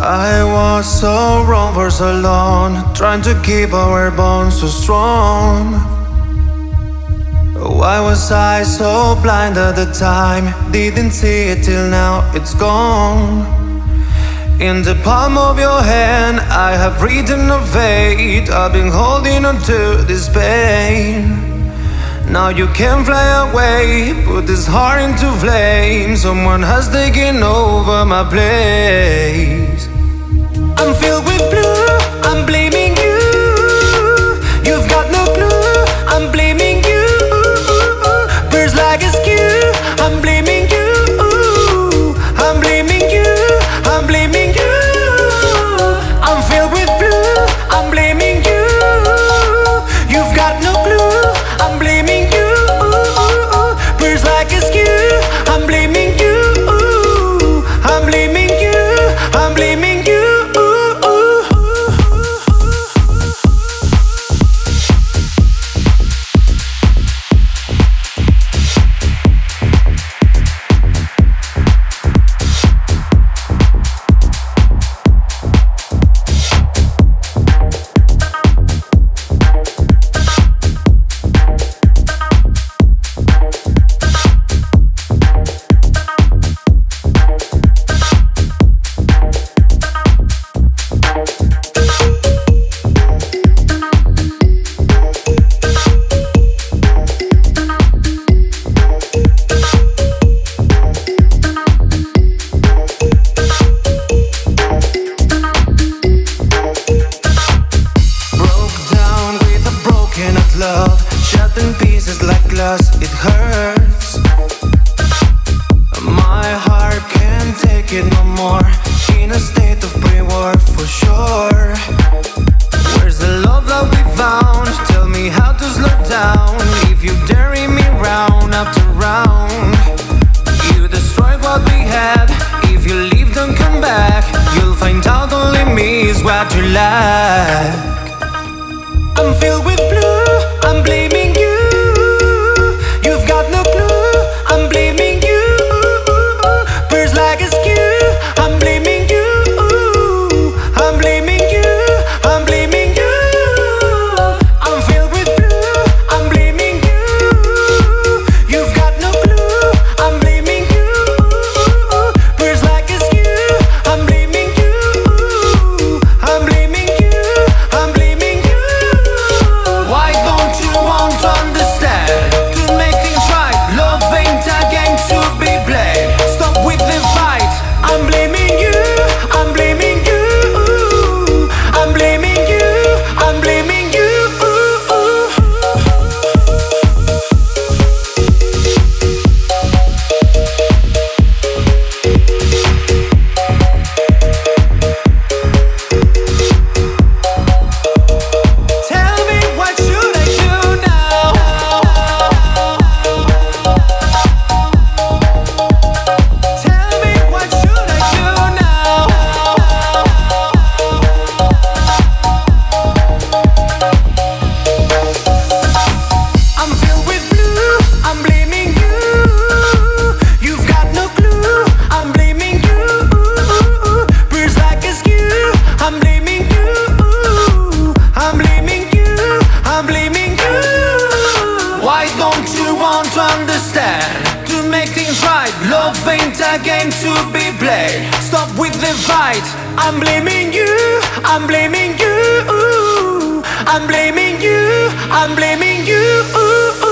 I was so wrong for so long, trying to keep our bonds so strong. Why was I so blind at the time? Didn't see it till now, it's gone. In the palm of your hand, I have written a fate. I've been holding on to this pain. Now you can fly away, put this heart into flame. Someone has taken over my place. I'm filled with blue, I'm blaming you. You've got no clue, I'm blaming you. Birds like a skew, I'm blaming you. I'm blaming you, I'm blaming you. I'm filled with blue, I'm blaming you. You've got no clue, I'm blaming you. Birds like a skew, I'm blaming you. I'm blaming you, I'm blaming you. Love, shattered in pieces like glass, it hurts. My heart can't take it no more. In a state of pre-war for sure. Where's the love that we found? Tell me how to slow down. If you carry me round after round, you destroy what we had. If you leave, don't come back. You'll find out only me is what you lack. I'm filled with blue, I'm blaming you. You've got no clue, I'm blaming you. Birds like a skew, I'm blaming you. I'm blaming you, I'm blaming you. I'm filled with blue, I'm blaming you. You've got no clue, I'm blaming you. Birds like a skew, I'm blaming you. I'm blaming you, I'm blaming you. Why don't you want to understand? To make things right, love ain't a game to be played. Stop with the fight, I'm blaming you. I'm blaming you. I'm blaming you. I'm blaming you. Tell me what should I do now? Tell me what should I do now? I'm filled with blue, I'm blaming you. You've got no clue, I'm blaming you. Birds like a skew, I'm blaming you. I'm blaming you, I'm blaming you. Why don't you want to understand? To make things right, love ain't a game to be played. Stop with the fight, I'm blaming you. I'm blaming you. I'm blaming you. I'm blaming you.